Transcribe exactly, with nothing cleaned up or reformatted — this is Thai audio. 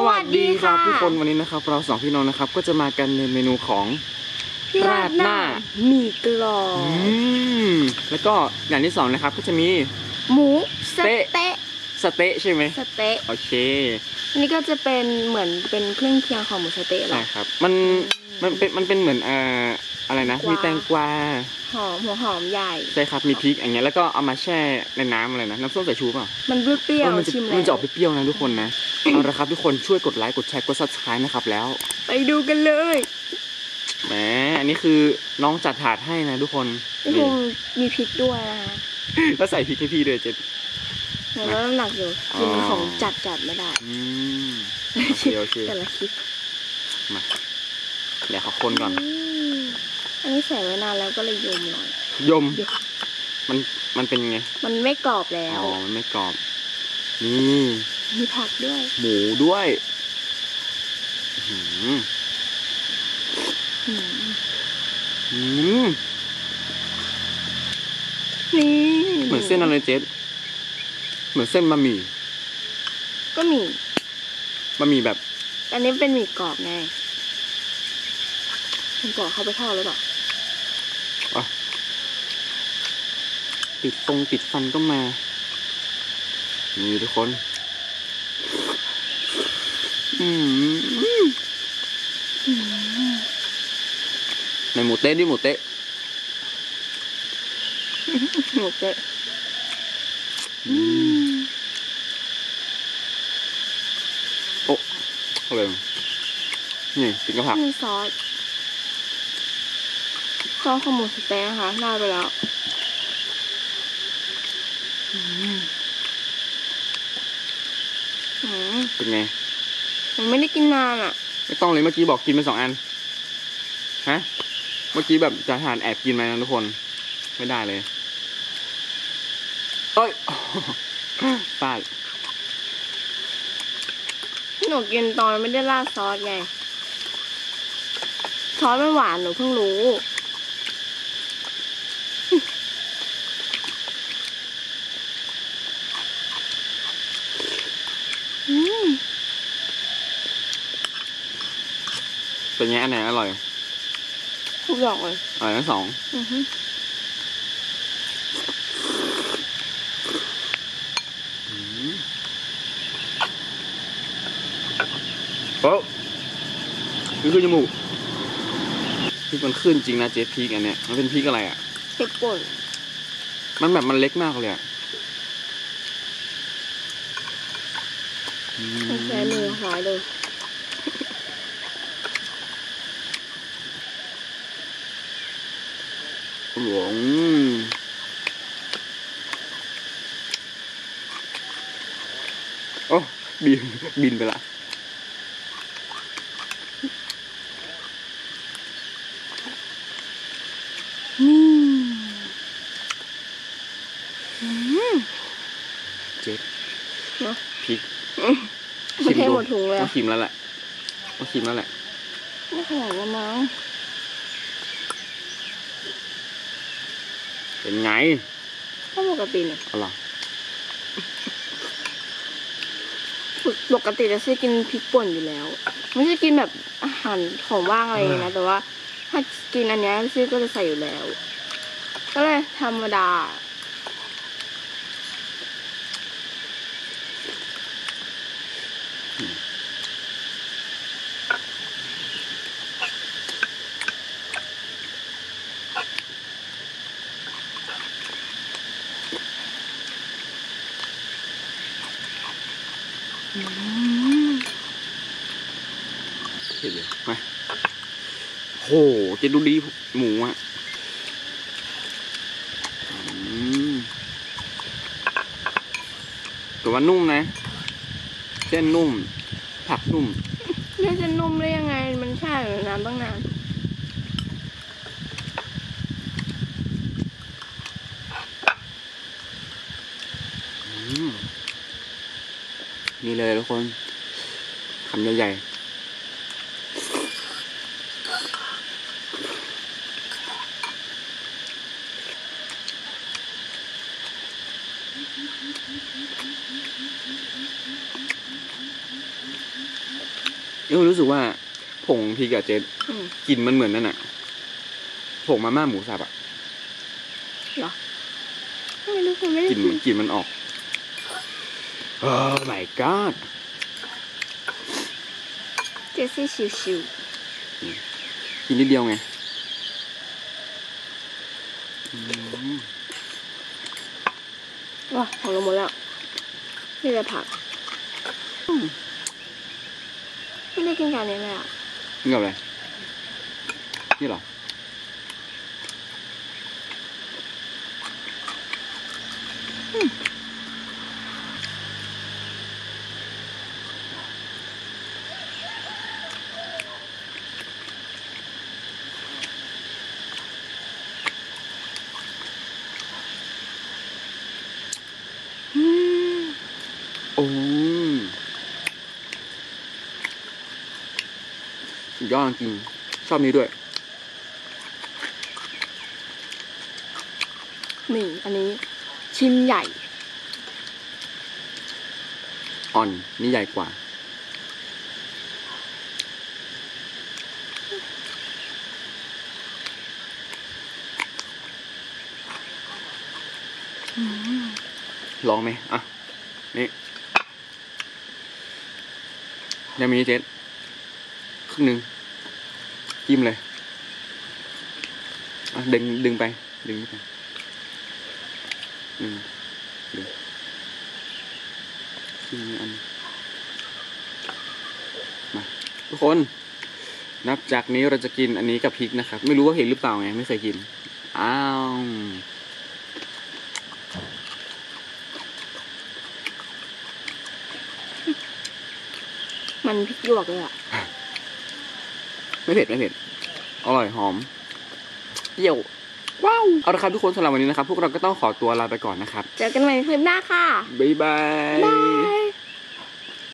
วัสดีครับทุกคนวันนี้นะครับเราสองพี่น้องนะครับก็จะมากันในเมนูของราดหน้าหมี่กรอบอืมแล้วก็อย่างที่สองนะครับก็จะมีหมูสสเต๊ะเต๊ะสเต๊ะใช่ไหมสเต๊ะโอเคอันนี้ก็จะเป็นเหมือนเป็นเครื่องเคียงของหมูสเต๊ะเหรอใช่ครับมันมันเป็นมันเป็นเหมือนเอ่ออะไรนะมีแตงกวาหอมหัวหอมใหญ่ใช่ครับมีพริกอย่างเงี้ยแล้วก็เอามาแช่ในน้ำอะไรนะน้ำส้มสายชูเปล่ามันเปรี้ยวมันจะชิมแล้วมันจะออกเปรี้ยวนะทุกคนนะเอาละครับทุกคนช่วยกดไลค์กดแชร์กดซับสไครต์นะครับแล้วไปดูกันเลยแหมอันนี้คือน้องจัดถาดให้นะทุกคนนี่คงมีพริกด้วยนะคะแล้วใส่พริกให้พี่ด้วยเจ๊เห็นว่าน้ำหนักอยู่กินของจัดจัดไม่ได้อืมโอเคโอเคแต่ละคลิปมาเดี๋ยวขอคนก่อนอันนี้ใส่ไว้นานแล้วก็เลยยมหน่อยยมมันมันเป็นไงมันไม่กรอบแล้วอ๋อมันไม่กรอบนี่มีผักด้วยหมูด้วยอืมอืมนี่เหมือนเส้นอะไรเจ๊เหมือนเส้นบะหมี่ก็มีบะหมี่แบบอันนี้เป็นหมี่กรอบไงมันกรอบเข้าไปทอดหรือเปล่าอ่ะติดฟงติดฟันก็มานี่ทุกคนอืมในหมูเต๊ะดิหมูเต๊ะหมูเต๊ะโอ้อะไรนี่กินกับผักมีซอสซอสของหมูสเต๊ะนะคะได้ไปแล้วเป็นไงผมไม่ได้กินนานอ่ะไม่ต้องเลยเมื่อกี้บอกกินไปสองอันฮะเมื่อกี้แบบจะทานแอบกินมานะทุกคนไม่ได้เลยเอ้ยพลาดหนูกินตอนไม่ได้ราดซอสไงซอสมันหวานหนูเพิ่งรู้เป็นไงอันไหนอร่อยทุกอย่างเลยอร่อยทั้งสองโอ้นี่คือจมูกพริกมันขึ้นจริงนะเจ๊พริกอันเนี้ยมันเป็นพริกอะไรอ่ะพริกป่นมันแบบมันเล็กมากเลยอ่ะมันใช้มือหายเลยหลวงโอ้บินบินไปละเจ็บพริกไม่เทหมดถุงเลยต้องชิมแล้วแหละต้องชิมแล้วแหละไม่ขนาดละมั้งเป็นไงก็ปกติเนี่ยอะไรปกติจะซื้อกินพริกป่นอยู่แล้วไม่ใช่กินแบบอาหารของว่างอะไรนะแต่ว่าถ้ากินอันนี้ซื้อก็จะใส่อยู่แล้วก็เลยธรรมดาเดี๋ยวมาโหเจ๊ดูดีหมูอ่ะแต่ว่านุ่มนะเส้นนุ่มผักนุ่มนี่จะนุ่มได้ยังไงมันแช่อยู่ในน้ำตั้งนานนี่เลยทุกคนคำใหญ่ๆเอ้ยรู้สึกว่าผงพริกอะเจ๊อืมกลิ่นมันเหมือนนั่นอะผงมาม่าหมูสับอะเหรอไม่รู้ผมไม่กได้ลิ่นมันกลิ่นมันออกโอ้ my god เจสซี่ชิวกินนิดเดียวไงอืมๆว้าของลงหมดแล้วนี่จะผักไม่ได้กินกันนี้เลยอ่ะนี่กับอะไรนี่เหรออืมโอ้สุดยอดจริงชอบนี้ด้วยนี่อันนี้ชิ้นใหญ่อ่อนนี่ใหญ่กว่าอืมลองไหมอ่ะ นี่ยังมีเจ็ดครึ่งหนึ่งจิ้มเลย อ่ะ ดึง ดึงไป ดึงไปอืมดึงชิ้นนี้อัน มา ทุกคน นับจากนี้เราจะกินอันนี้กับพริกนะครับ ไม่รู้ว่าเห็นหรือเปล่าไง ไม่เคยกิน อ้าวมันพริกหยวกเลยอ่ะไม่เผ็ด ไม่เผ็ด อร่อย หอม เปรี้ยว ว้าว เอาละครับทุกคนสำหรับวันนี้นะครับ พวกเราก็ต้องขอตัวลาไปก่อนนะครับเจอกันใหม่ในคลิปหน้าค่ะบ๊ายบายบาย